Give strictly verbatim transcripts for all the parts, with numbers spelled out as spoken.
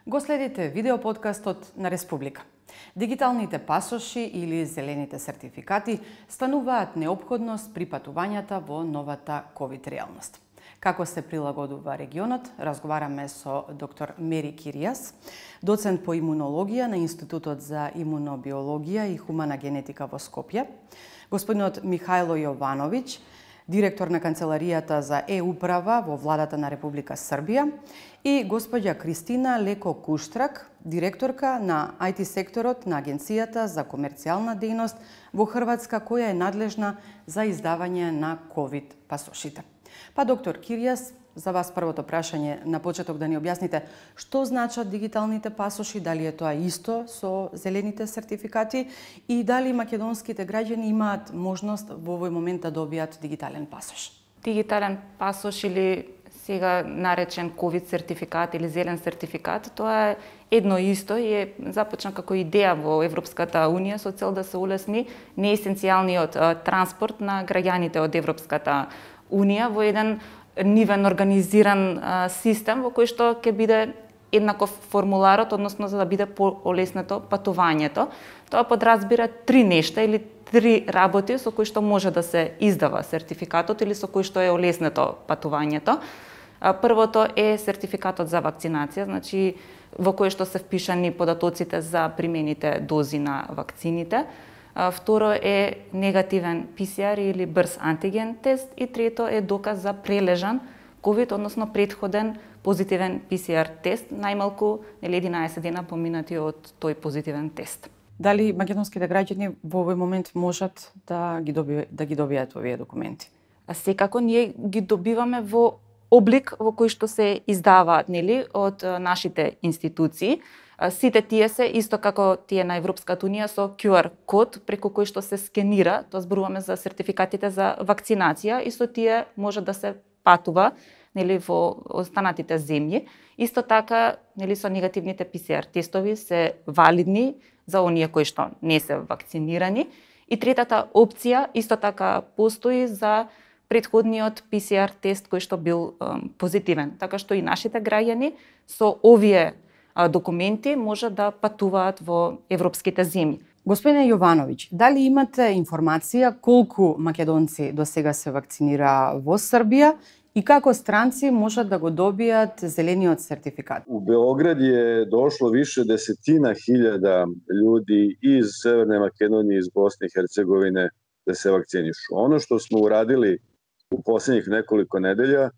Го следите видеоподкастот на Республика. Дигиталните пасоши или зелените сертификати стануваат неопходност при патувањата во новата ковид реалност. Како се прилагодува регионот, разговараме со доктор Мери Киријас, доцент по имунологија на Институтот за имунобиологија и хумана генетика во Скопје, господинот Михајло Јовановиќ, директор на Канцеларијата за е-управа во Владата на Република Србија, и господја Кристина Леко Куштрак, директорка на ај ти секторот на Агенцијата за комерцијална дејност во Хрватска, која е надлежна за издавање на ковид пасошите. Па, доктор Киријас, за вас првото прашање на почеток да ни објасните што значат дигиталните пасоши, дали е тоа исто со зелените сертификати и дали македонските граѓани имаат можност во овој момент да добијат дигитален пасош? Дигитален пасош или сега наречен ковид сертификат или зелен сертификат, тоа е едно исто и е започна како идеја во Европската Унија со цел да се улесни неесенцијалниот транспорт на граѓаните од Европската Унија во еден нивен организиран а, систем во кој што ќе биде еднаков формуларот, односно за да биде полеснето патувањето. Тоа подразбира три нешта или три работи со кои што може да се издава сертификатот или со кои што е олеснето патувањето. А, првото е сертификатот за вакцинација, значи во кој што се впишани податоците за примените дози на вакцините. Второ е негативен пи си ар или брз антиген тест и трето е доказ за прележан ковид, односно претходен позитивен пи си ар тест, најмалку единаесет дена поминати од тој позитивен тест. Дали македонските граѓани во овој момент можат да ги добијат, да ги добијат овие документи? А секако ние ги добиваме во облик во кој што се издаваат, нели, од нашите институции. Сите тие се исто како тие на Европската Унија со ку ар код преку кој што се скенира, тоа зборуваме за сертификатите за вакцинација и со тие може да се патува, нели, во останатите земји. Исто така, нели, со негативните пи си ар тестови се валидни за оние кои што не се вакцинирани. И третата опција исто така постои за претходниот пи си ар тест кој што бил um, позитивен, така што и нашите граѓани со овие документи може да патуваат во европските земји. Господине Јовановиќ, дали имате информација колку македонци до сега се вакцинира во Србија и како странци можат да го добијат зелениот сертификат? У Beograd je došlo više desetina hiljada ljudi iz Severne Makedonije, iz Bosne i Hercegovine da se vakcinišu. Ono što smo uradili u posljednjih nekoliko nedelja,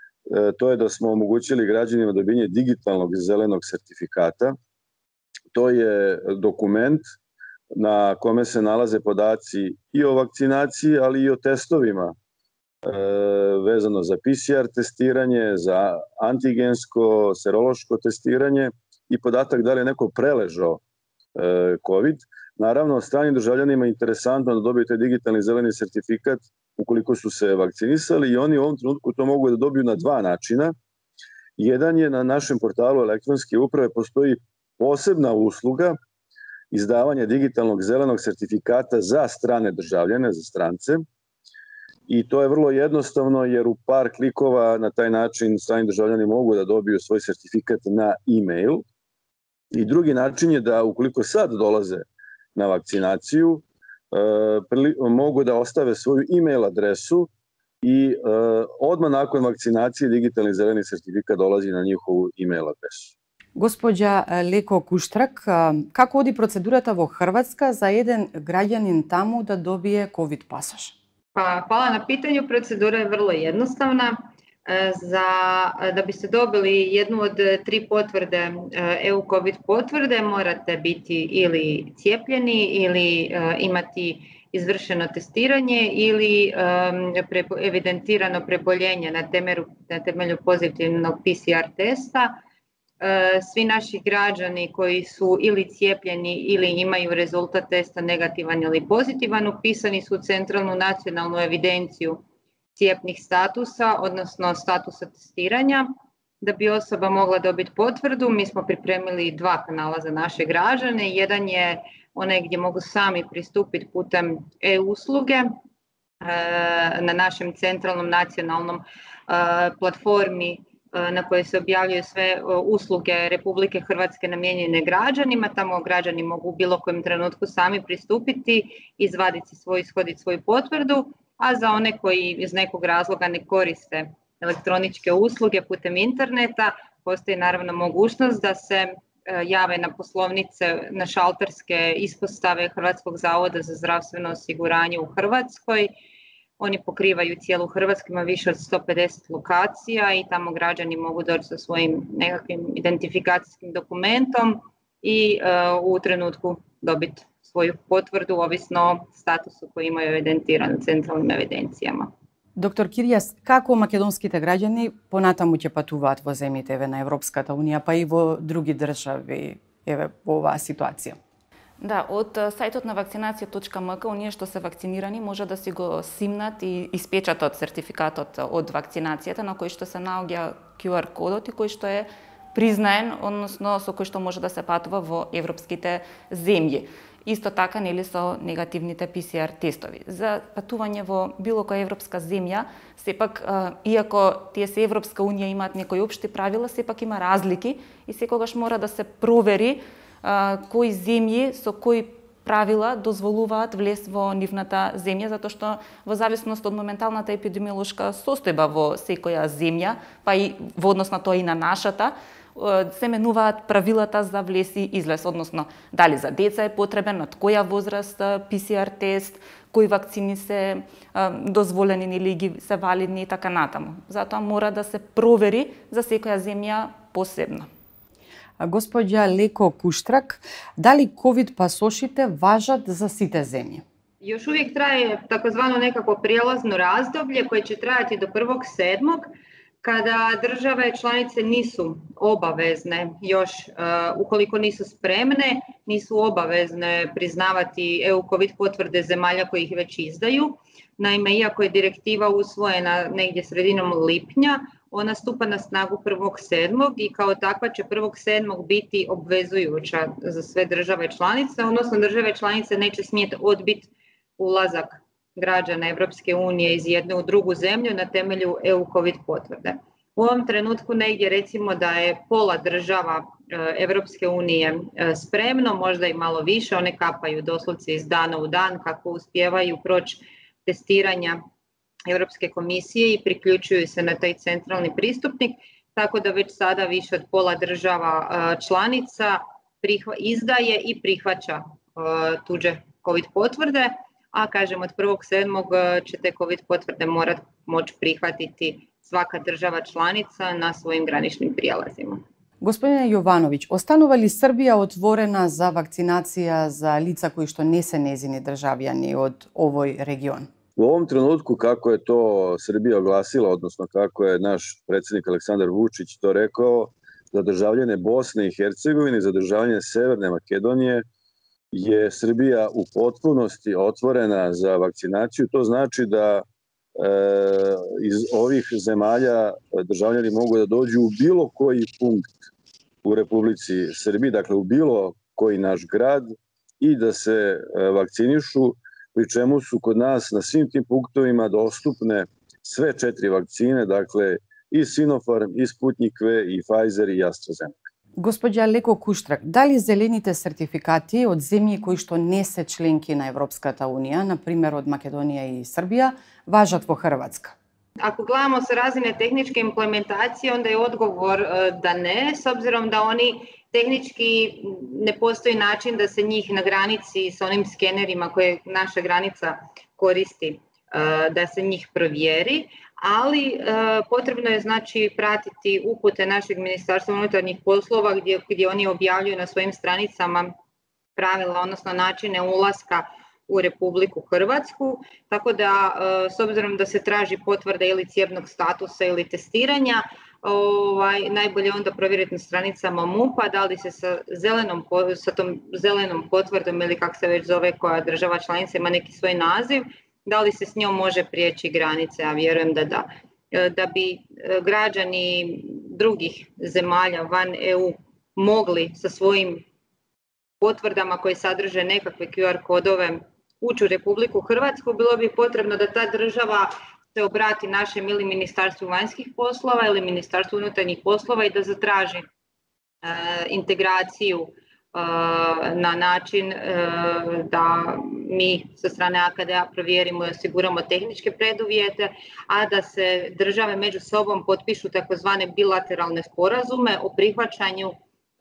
to je da smo omogućili građanima dobijanje digitalnog zelenog sertifikata. To je dokument na kome se nalaze podaci i o vakcinaciji, ali i o testovima vezano za pí cé er testiranje, za antigensko, serološko testiranje i podatak da li je neko preležao COVID. Naravno, stranim državljanima je interesantno da dobiju taj digitalni zeleni sertifikat ukoliko su se vakcinisali i oni u ovom trenutku to mogu da dobiju na dva načina. Jedan je na našem portalu elektronske uprave postoji posebna usluga izdavanja digitalnog zelenog sertifikata za strane državljane, za strance. I to je vrlo jednostavno jer u par klikova na taj način strani državljani mogu da dobiju svoj sertifikat na e-mail. I drugi način je da ukoliko sad dolaze na vakcinaciju, mogu da ostave svoju e-mail adresu i odmah nakon vakcinacije digitalni zeleni sertifikat dolazi na njihovu e-mail adresu. Госпоѓа Леко Куштрак, како оди процедурата во Хрватска за еден граѓанин таму да добие ковид пасош? Pa, hvala na pitanju. Procedura je vrlo jednostavna. Za, da biste dobili jednu od tri potvrde, e u COVID potvrde, morate biti ili cijepljeni ili uh, imati izvršeno testiranje ili um, pre, evidentirano preboljenje na temelju, na temelju pozitivnog pí cé er testa. Uh, svi naši građani koji su ili cijepljeni ili imaju rezultat testa negativan ili pozitivan upisani su u centralnu nacionalnu evidenciju cijepnih statusa, odnosno statusa testiranja. Da bi osoba mogla dobiti potvrdu, mi smo pripremili dva kanala za naše građane. Jedan je onaj gdje mogu sami pristupiti putem e-usluge na našem centralnom nacionalnom platformi na koje se objavljuju sve usluge Republike Hrvatske namijenjene građanima. Tamo građani mogu u bilo kojem trenutku sami pristupiti, izvaditi svoj, ishoditi svoju potvrdu, a za one koji iz nekog razloga ne koriste elektroničke usluge putem interneta, postoji naravno mogućnost da se jave na poslovnice, na šalterske ispostave Hrvatskog zavoda za zdravstveno osiguranje u Hrvatskoj. Oni pokrivaju cijelu Hrvatsku, ima više od sto pedeset lokacija i tamo građani mogu doći sa svojim nekakvim identifikacijskim dokumentom i uh, u trenutku dobiti svoju potvrdu, ovisno o statusu koji imaju evidentiran u centralnim evidencijama. Доктор Киријас, како македонските граѓани понатаму ќе патуваат во земјите еве на Европската унија, па и во други држави еве во оваа ситуација? Да, од сајтот на вакцинација точка ем ка, оние што се вакцинирани може да си го симнат и испечатат сертификатот од вакцинацијата на кој што се наоѓа ку ар кодот и кој што е признаен, односно со кој што може да се патува во европските земји. Исто така, нели, со негативните пе се ар тестови. За патување во било која европска земја, сепак, иако тие се Европска унија имаат некои општи правила, сепак има разлики и секогаш мора да се провери кои земји со кои правила дозволуваат влез во нивната земја, затоа што во зависност од моменталната епидемиолошка состојба во секоја земја, па и во однос на тоа и на нашата, се менуваат правилата за влез и излез, односно дали за деца е потребен, од која возраст пе се ар тест, кои вакцини се дозволени или ги се валидни и така натаму. Затоа мора да се провери за секоја земја посебно. Господја Леко Куштрак, дали ковид пасошите важат за сите земји? Još uvijek traje takozvano nekako prijelazno razdoblje koje će trajati do prvog sedmog kada države članice nisu obavezne još, uh, ukoliko nisu spremne, nisu obavezne priznavati e u COVID potvrde zemalja koji ih već izdaju. Naime, iako je direktiva usvojena negdje sredinom lipnja, ona stupa na snagu prvog sedmog i kao takva će prvog sedmog biti obvezujuća za sve države članice, odnosno države članice neće smjeti odbiti ulazak građana Evropske unije iz jedne u drugu zemlju na temelju e u COVID potvrde. U ovom trenutku negdje recimo da je pola država Evropske unije spremno, možda i malo više, one kapaju doslovce iz dana u dan kako uspijevaju proći testiranja Europske komisije i priključuju se na taj centralni pristupnik, tako da već sada više od pola država članica izdaje i prihvaća tuđe COVID potvrde, a kažem od prvog sedmog će te COVID potvrde morati moći prihvatiti svaka država članica na svojim graničnim prijelazima. Господине Јовановиќ, останува ли Србија отворена за вакцинација за лица кои што не се незини државјани од овој регион? U ovom trenutku, kako je to Srbija oglasila, odnosno kako je naš predsjednik Aleksandar Vučić to rekao, za državljane Bosne i Hercegovine, za državljane Severne Makedonije, je Srbija u potpunosti otvorena za vakcinaciju. To znači da e, iz ovih zemalja državljani mogu da dođu u bilo koji punkt u Republici Srbiji, dakle u bilo koji naš grad i da se e, vakcinišu, pri čemu su kod nas na svim tim punktovima dostupne sve četiri vakcine, dakle i Sinopharm, i Sputnik V, i Pfizer, i AstraZeneca. Господја Леко Куштрак, дали зелените сертификати од земји кои што не се членки на Европската унија, на пример од Македонија и Србија, важат во Хрватска? Ako gledamo sa razine tehničke implementacije, onda je odgovor da ne, s obzirom da oni tehnički ne postoji način da se njih na granici sa onim skenerima koje naša granica koristi, da se njih provjeri, ali potrebno je znači pratiti upute našeg Ministarstva unutarnjih poslova gdje, gdje oni objavljuju na svojim stranicama pravila, odnosno načine ulaska u Republiku Hrvatsku, tako da s obzirom da se traži potvrda ili cijepnog statusa ili testiranja, ovaj, najbolje onda provjeriti na stranicama MUP-a da li se sa, zelenom, sa tom zelenom potvrdom ili kako se već zove koja država članica ima neki svoj naziv, da li se s njom može prijeći granice, a vjerujem da da. Da bi građani drugih zemalja van E U mogli sa svojim potvrdama koje sadrže nekakve Q R kodove ući u Republiku Hrvatsku, bilo bi potrebno da ta država se obrati našem ili Ministarstvu vanjskih poslova ili Ministarstvu unutarnjih poslova i da zatraži e, integraciju na način da mi sa strane A K D A provjerimo i osiguramo tehničke preduvjete, a da se države među sobom potpišu takozvane bilateralne sporazume o prihvaćanju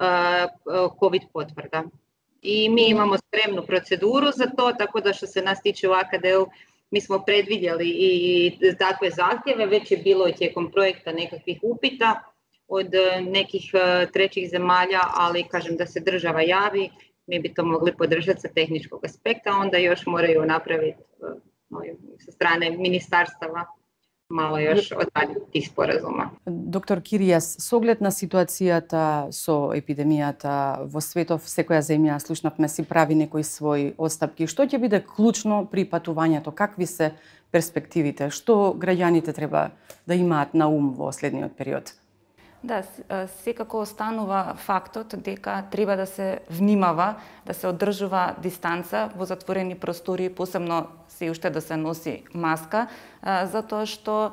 COVID potvrda. I mi imamo spremnu proceduru za to, tako da što se nas tiče u A K D U mi smo predvidjeli i takve zahtjeve, već je bilo i tijekom projekta nekakvih upita od nekih trećih zemalja, ali kažem da se država javi, mi bi to mogli podržati sa tehničkog aspekta, onda još moraju napraviti sa strane ministarstava malo još odraditi tih sporazuma. Доктор Киријас, с оглед на ситуацијата со епидемијата во светов, секоја земја, слушнавме, си прави некои своји отстапки. Што ќе биде клучно при патувањето? Какви се перспективите? Што граѓаните треба да имаат на ум во следниот период? Да, секако останува фактот дека треба да се внимава, да се одржува дистанца во затворени простори, посебно се уште да се носи маска, затоа што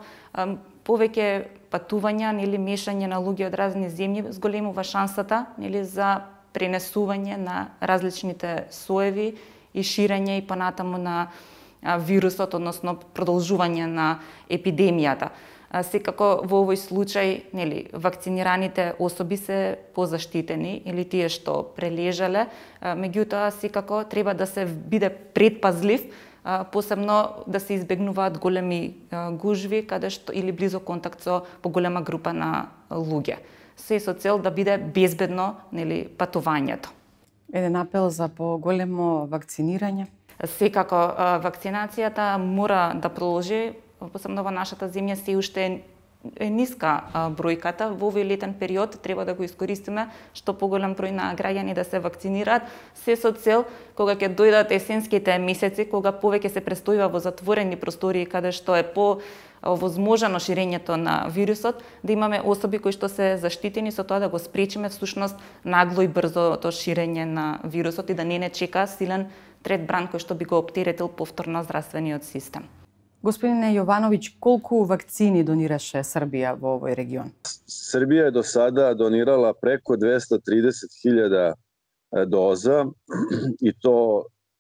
повеќе патувања или мешање на луѓе од разни земји зголемува шансата или за пренесување на различните соеви и ширење и понатаму на вирусот, односно продолжување на епидемијата. Секако во овој случај, нели, вакцинираните особи се позаштитени или тие што прележале, меѓутоа секако треба да се биде предпазлив, посебно да се избегнуваат големи гужви каде што или близок контакт со поголема група на луѓе. Се со цел да биде безбедно, нели, патувањето. Еден апел за поголемо вакцинирање. Секако вакцинацијата мора да продолжи. Посебно во нашата земја се уште е ниска бројката. Во овој летен период треба да го искористиме што поголем број на граѓани да се вакцинираат, се со цел кога ќе дојдат есенските месеци, кога повеќе се престојува во затворени простории каде што е по возможно ширењето на вирусот, да имаме особи кои што се заштитени, со тоа да го спречиме всушност нагло и брзото ширење на вирусот и да не не чека силен трет бран кој што би го оптеретил повторно здравствениот систем. Господине Јовановиќ, колку вакцини донираше Србија во овој регион? Србија е до сада донирала преко двеста тридесет хиљада доза и то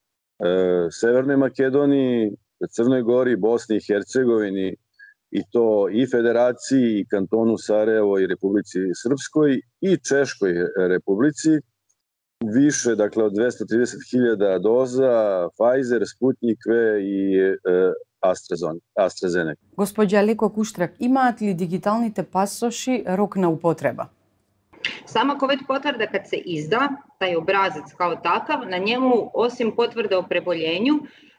е, Северној Македонiji, Црној Гори, Босни и Херцеговини, и то и Федерацији, и кантону Сарајево, и Републици Српској, и Чешкој Републици. Više, dakle, od двеста тридесет хиљада доза, Pfizer, Sputnik V и е, AstraZeneca. Госпоѓа Леко Куштрак, имаат ли дигиталните пасоши рок на употреба? Sama COVID potvrda kad se izda, taj obrazac kao takav, na njemu osim potvrde o preboljenju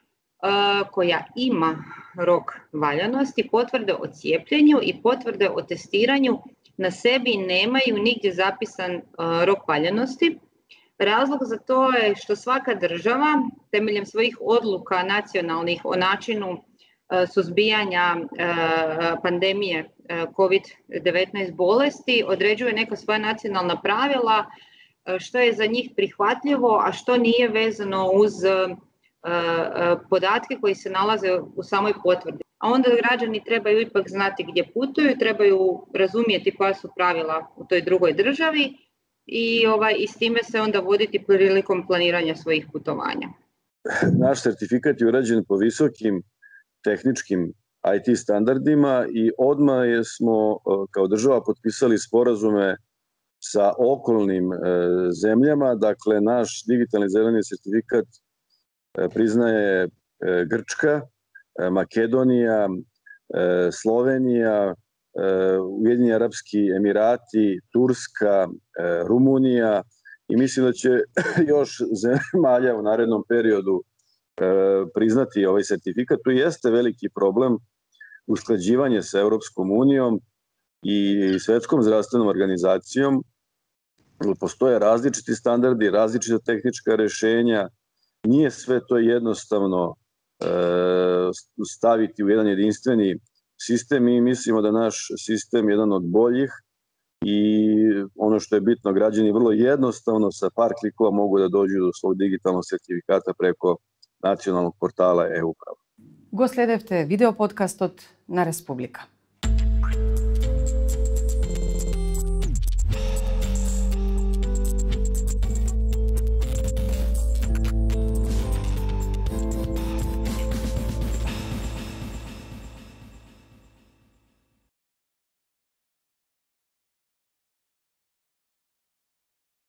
uh, koja ima rok valjanosti, potvrde o cijepljenju i potvrde o testiranju na sebi nemaju nigdje zapisan uh, rok valjanosti. Razlog za to je što svaka država temeljem svojih odluka nacionalnih o načinu suzbijanja pandemije COVID devetnaest bolesti određuje neka svoja nacionalna pravila što je za njih prihvatljivo, a što nije vezano uz podatke koji se nalaze u samoj potvrdi. A onda građani trebaju ipak znati gdje putuju, trebaju razumjeti koja su pravila u toj drugoj državi i, ovaj, i s time se onda voditi prilikom planiranja svojih putovanja. Naš sertifikat je urađen po visokim tehničkim I T standardima i odmah smo kao država potpisali sporazume sa okolnim zemljama. Dakle, naš digitalni zeleni sertifikat priznaje Grčka, Makedonija, Slovenija, Ujedinjeni Arapski Emirati, Turska, Rumunija i mislim da će još zemalja u narednom periodu priznati ovaj sertifikat. Tu jeste veliki problem usklađivanje sa Europskom unijom i Svetskom zdravstvenom organizacijom. Postoje različiti standardi, različita tehnička rešenja. Nije sve to jednostavno staviti u jedan jedinstveni sistem. Mi mislimo da naš sistem je jedan od boljih i ono što je bitno, građani vrlo jednostavno sa par klikova mogu da dođu do svog digitalnog sertifikata preko nacionalnog portala e-uprava. Го следевте видеоподкастот на Республика.